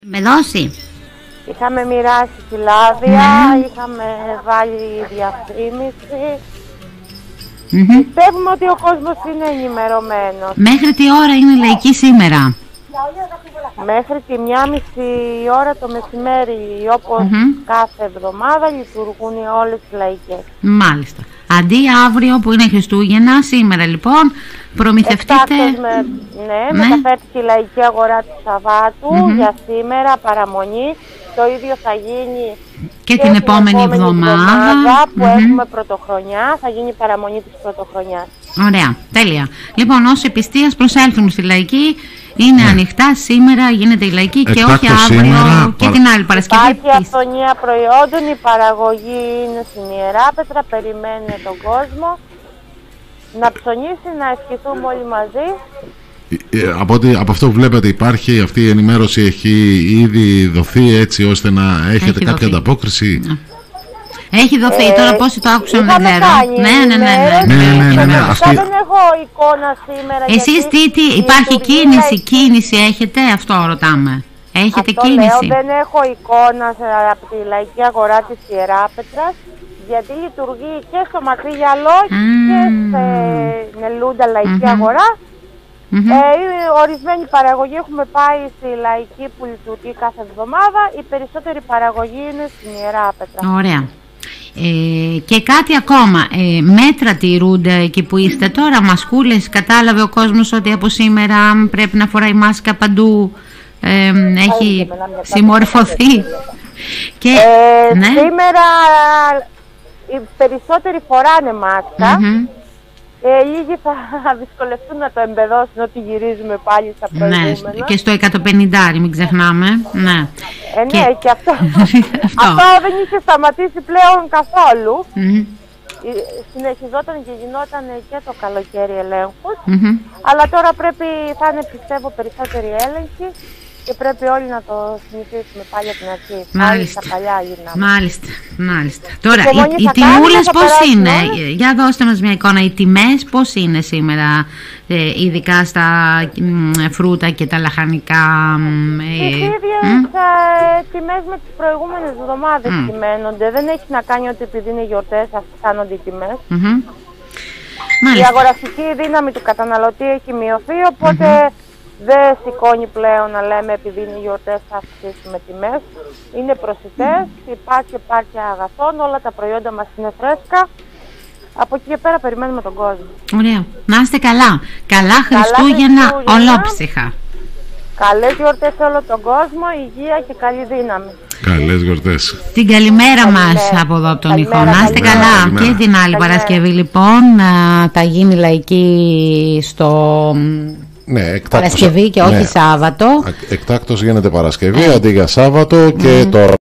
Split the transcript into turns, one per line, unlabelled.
Με δώσει.
Είχαμε μοιράσει φυλάδια, είχαμε βάλει διαφήμιση. Πιστεύουμε ότι ο κόσμος είναι ενημερωμένος.
Μέχρι τι ώρα είναι λαϊκή σήμερα?
Μέχρι τη 1:30 ώρα το μεσημέρι, όπως κάθε εβδομάδα λειτουργούν όλες οι λαϊκές.
Μάλιστα. Αντί αύριο που είναι Χριστούγεννα, σήμερα λοιπόν προμηθευτείτε.
Μεταφέρθηκε η λαϊκή αγορά του Σαββάτου για σήμερα, παραμονή. Το ίδιο θα γίνει
και την επόμενη εβδομάδα
που έχουμε πρωτοχρονιά. Θα γίνει η παραμονή της πρωτοχρονιάς.
Ωραία, τέλεια. Λοιπόν, όσοι επιστίας προσέλθουν στη λαϊκή, είναι ανοιχτά σήμερα, γίνεται η λαϊκή και όχι αύριο σήμερα, και την άλλη Παρασκευή.
Υπάρχει αυθονία προϊόντων, η παραγωγή είναι στην Ιεράπετρα, περιμένει τον κόσμο να ψωνίσει, να ευχηθούμε όλοι μαζί.
Από αυτό που βλέπετε υπάρχει αυτή η ενημέρωση, έχει ήδη δοθεί έτσι ώστε να έχετε κάποια ανταπόκριση?
Έχει δοθεί, τώρα πόσοι το άκουσαν δεν ξέρω.
Ναι.
Αυτά δεν έχω εικόνα σήμερα.
Εσείς τι υπάρχει κίνηση έχετε, αυτό ρωτάμε. Έχετε κίνηση?
Δεν έχω εικόνα από τη λαϊκή αγορά της Ιεράπετρας, γιατί λειτουργεί και στο Μακρύ Γυαλό και στην Ελούντα λαϊκή αγορά. Ορισμένη παραγωγή έχουμε πάει στη λαϊκή που λειτουργεί κάθε εβδομάδα. Η περισσότερη παραγωγή είναι στην Ιεράπετρα.
Ωραία. Και κάτι ακόμα, μέτρα τηρούνται εκεί που είστε τώρα? Μασκούλες, κατάλαβε ο κόσμος ότι από σήμερα πρέπει να φοράει μάσκα παντού? Έχει συμμορφωθεί?
Σήμερα οι περισσότεροι φοράνε μάσκα. Λίγοι θα δυσκολευτούν να το εμπεδώσουν ότι γυρίζουμε πάλι στα προηγούμενα.
Ναι, και στο 150 μην ξεχνάμε. Ναι,
και αυτό. Αυτό δεν είχε σταματήσει πλέον καθόλου. Συνεχιζόταν και γινόταν και το καλοκαίρι ελέγχους. Αλλά τώρα θα είναι, πιστεύω, περισσότερη έλεγχη και πρέπει όλοι να το συνηθίσουμε πάλι από την αρχή.
Μάλιστα.
Στα παλιά γυρνάμε.
Μάλιστα. Τώρα, οι τιμούλες πώς είναι? Για δώστε μας μια εικόνα. Οι τιμές πώς είναι σήμερα, ειδικά στα φρούτα και τα λαχανικά?
Τις ίδιες τιμές με τις προηγούμενες εβδομάδες κυμαίνονται. Δεν έχει να κάνει ότι επειδή είναι γιορτές αυξάνονται οι τιμές. Η αγοραστική δύναμη του καταναλωτή έχει μειωθεί, οπότε δεν σηκώνει πλέον να λέμε επειδή είναι γιορτές θα αυξήσουμε τιμές. Είναι προσιτές, υπάρχει επάρκεια αγαθών, όλα τα προϊόντα μας είναι φρέσκα. Από εκεί και πέρα περιμένουμε τον κόσμο.
Ωραία. Να είστε καλά. Καλά Χριστούγεννα ολόψυχα.
Καλές γιορτές σε όλο τον κόσμο, υγεία και καλή δύναμη.
Καλές γιορτές.
Την καλημέρα μας από εδώ από τον Ιχό. Να είστε καλά. Και την άλλη Παρασκευή λοιπόν θα γίνει λαϊκή στο... Παρασκευή και όχι Σάββατο.
Εκτάκτως γίνεται Παρασκευή αντί για Σάββατο και τώρα